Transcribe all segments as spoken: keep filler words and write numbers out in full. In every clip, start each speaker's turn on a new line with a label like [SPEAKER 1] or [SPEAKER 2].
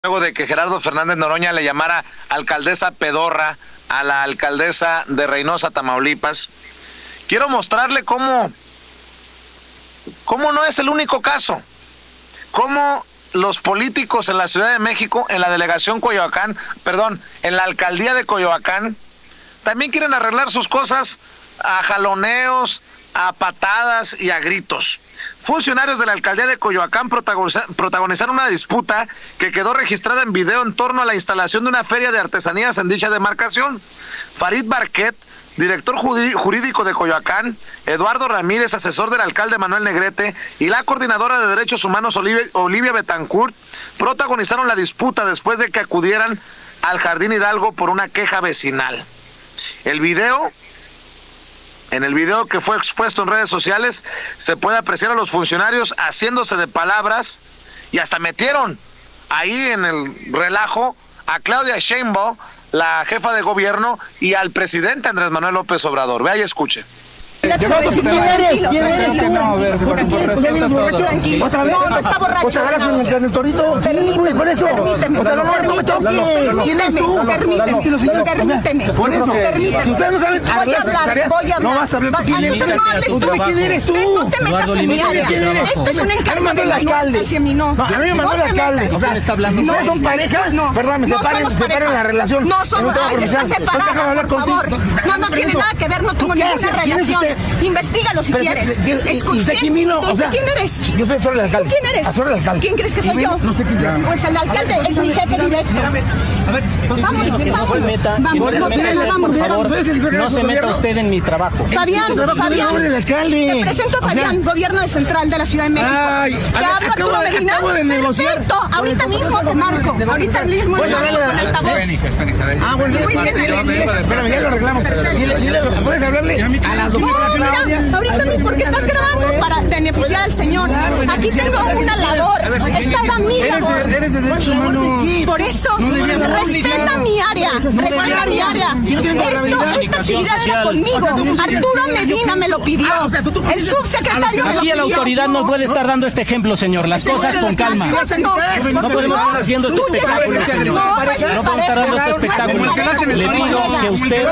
[SPEAKER 1] Luego de que Gerardo Fernández Noroña le llamara alcaldesa pedorra a la alcaldesa de Reynosa, Tamaulipas, quiero mostrarle cómo, cómo no es el único caso, cómo los políticos en la Ciudad de México, en la delegación Coyoacán, perdón, en la alcaldía de Coyoacán, también quieren arreglar sus cosas a jaloneos, a patadas y a gritos. Funcionarios de la alcaldía de Coyoacán protagonizaron una disputa que quedó registrada en video en torno a la instalación de una feria de artesanías en dicha demarcación. Farid Barquet, director jurídico de Coyoacán, Eduardo Ramírez, asesor del alcalde Manuel Negrete, y la coordinadora de derechos humanos Olivia, Olivia Betancourt protagonizaron la disputa después de que acudieran al Jardín Hidalgo por una queja vecinal. El video En el video que fue expuesto en redes sociales se puede apreciar a los funcionarios haciéndose de palabras y hasta metieron ahí en el relajo a Claudia Sheinbaum, la jefa de gobierno, y al presidente Andrés Manuel López Obrador. Vea y escuche.
[SPEAKER 2] ¿Quién eres? ¿Quién eres?
[SPEAKER 3] No, a ver, por, por respeto a todos.
[SPEAKER 2] ¿Otra vez?
[SPEAKER 4] No, está borracho.
[SPEAKER 2] ¿O te agarras en, en el torito?
[SPEAKER 4] Permíteme,
[SPEAKER 2] por eso.
[SPEAKER 4] permíteme.
[SPEAKER 2] O sea, no, no, no me toques. ¿Quién es tú?
[SPEAKER 4] Permíteme, permíteme.
[SPEAKER 2] Por eso.
[SPEAKER 4] Permíteme.
[SPEAKER 2] Si ustedes no saben
[SPEAKER 4] Voy a
[SPEAKER 2] arreglar sus
[SPEAKER 4] hablar,
[SPEAKER 2] tareas,
[SPEAKER 4] voy a hablar.
[SPEAKER 2] no vas a hablar tú quién eres.
[SPEAKER 4] Entonces no hables tú.
[SPEAKER 2] ¿Quién eres tú?
[SPEAKER 4] No te metas en mi área.
[SPEAKER 2] ¿Quién eres?
[SPEAKER 4] Esto es un encargo de Manuel hacia mí, no.
[SPEAKER 2] No, a mí me mandó el alcalde. O sea, si no son pareja, perdóname, separen, separen la relación.
[SPEAKER 4] No somos, está separada, por favor. No, no tiene nada que ver, no tengo ninguna relación. Investígalo si quieres.
[SPEAKER 2] ¿Y usted quién vino? O sea,
[SPEAKER 4] ¿quién eres?
[SPEAKER 2] Yo soy solo el alcalde.
[SPEAKER 4] ¿Quién eres?
[SPEAKER 2] Solo el alcalde.
[SPEAKER 4] ¿Quién crees que soy yo?
[SPEAKER 2] No sé quién es.
[SPEAKER 4] Pues el alcalde es mi jefe directo.
[SPEAKER 2] A ver,
[SPEAKER 4] vamos,
[SPEAKER 3] Que no se meta, que no se meta, por favor, no se meta usted en mi trabajo.
[SPEAKER 4] Fabián, Fabián,
[SPEAKER 2] del alcalde.
[SPEAKER 4] te presento a Fabián, gobierno de Central de la Ciudad de México.
[SPEAKER 2] Ay,
[SPEAKER 4] te hablo Arturo Medina.
[SPEAKER 2] Acabo de negociar.
[SPEAKER 4] Perfecto, ahorita mismo te marco. Ahorita mismo te marco con altavoz.
[SPEAKER 2] Ah, bueno, espérame, ya lo arreglamos. ¿Puedes hablarle a la
[SPEAKER 4] doctora Claudia? Ahorita mismo, ¿por qué estás grabando? Para beneficiar al señor. Aquí tengo una labor. Esta era mi labor.
[SPEAKER 2] Eres de derechos humanos.
[SPEAKER 4] Por eso, respeta mi área. Respeta mi área. Esto, esta actividad era conmigo. Arturo Medina me lo pidió. El subsecretario me lo pidió.
[SPEAKER 3] Aquí la autoridad no puede estar dando este ejemplo, señor. Las cosas con calma. No podemos estar haciendo este espectáculo, señor. No podemos estar dando este espectáculo. Le pido que usted...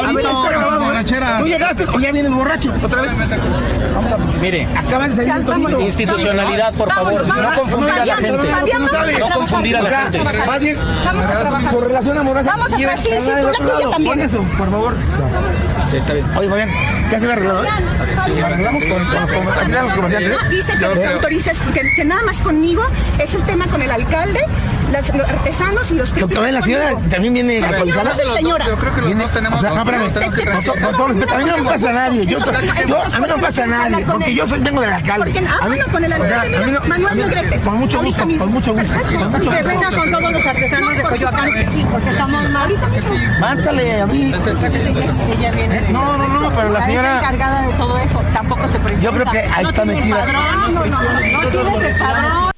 [SPEAKER 2] ¿Tú llegaste o ya vienes borracho? ¿Otra vez?
[SPEAKER 3] Mire,
[SPEAKER 2] acabas de salir torito.
[SPEAKER 3] Institucionalidad, por favor. No confundir a la gente. No confundir a la gente.
[SPEAKER 2] Más bien, por relación amorosa.
[SPEAKER 4] Vamos a ver, sí, sí, tú la tuya también.
[SPEAKER 2] Eso, por favor.
[SPEAKER 3] Está bien.
[SPEAKER 2] Oye, Fabián, ¿qué se ve arreglado? Arreglamos con los comerciantes.
[SPEAKER 4] Dice que los autorices, que, que nada más conmigo es el tema con el alcalde, las, los artesanos y los
[SPEAKER 2] doctora, la señora también viene
[SPEAKER 4] alcoholizada. La señora.
[SPEAKER 5] Yo creo que los dos tenemos.
[SPEAKER 2] O sea, no, espérame. Con todo respeto, a mí no me pasa a nadie. Yo, a mí no me pasa a nadie, porque yo soy, vengo del alcalde.
[SPEAKER 4] Porque, ah, bueno, con el alcalde, mira, Manuel Negrete.
[SPEAKER 2] Con mucho gusto, con mucho gusto.
[SPEAKER 4] Que venga con todos los artesanos de Coyoacán. Sí, porque somos más. Ahorita mismo.
[SPEAKER 2] Márcale a mí.
[SPEAKER 4] Ella viene.
[SPEAKER 2] No, no, no, pero la señora...
[SPEAKER 4] encargada de todo eso, tampoco se presenta.
[SPEAKER 2] Yo creo que ahí está metida.
[SPEAKER 4] No, no, no, no tienes el padrón.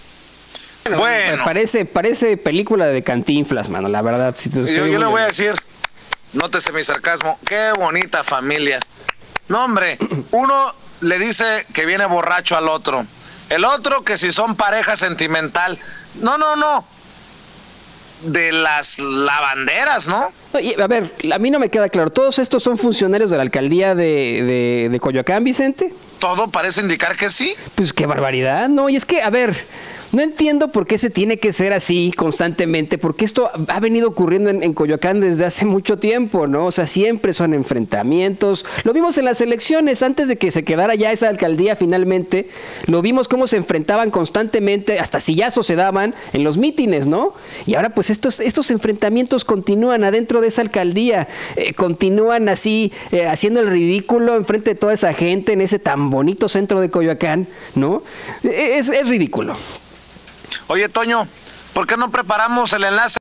[SPEAKER 1] Bueno,
[SPEAKER 6] parece, parece película de Cantinflas, mano, la verdad. Si te
[SPEAKER 1] yo, yo le voy a decir, nótese mi sarcasmo, qué bonita familia. No, hombre, uno le dice que viene borracho al otro, el otro que si son pareja sentimental. No, no, no. De las lavanderas, ¿no?
[SPEAKER 6] Oye, a ver, a mí no me queda claro. ¿Todos estos son funcionarios de la alcaldía de, de, de Coyoacán, Vicente?
[SPEAKER 1] Todo parece indicar que sí.
[SPEAKER 6] Pues qué barbaridad, ¿no? Y es que, a ver, no entiendo por qué se tiene que ser así constantemente, porque esto ha venido ocurriendo en, en Coyoacán desde hace mucho tiempo, ¿no? O sea, siempre son enfrentamientos. Lo vimos en las elecciones, antes de que se quedara ya esa alcaldía finalmente, lo vimos cómo se enfrentaban constantemente, hasta sillazos se daban en los mítines, ¿no? Y ahora pues estos, estos enfrentamientos continúan adentro de esa alcaldía, eh, continúan así, eh, haciendo el ridículo enfrente de toda esa gente en ese tan bonito centro de Coyoacán, ¿no? Es, es ridículo.
[SPEAKER 1] Oye, Toño, ¿por qué no preparamos el enlace?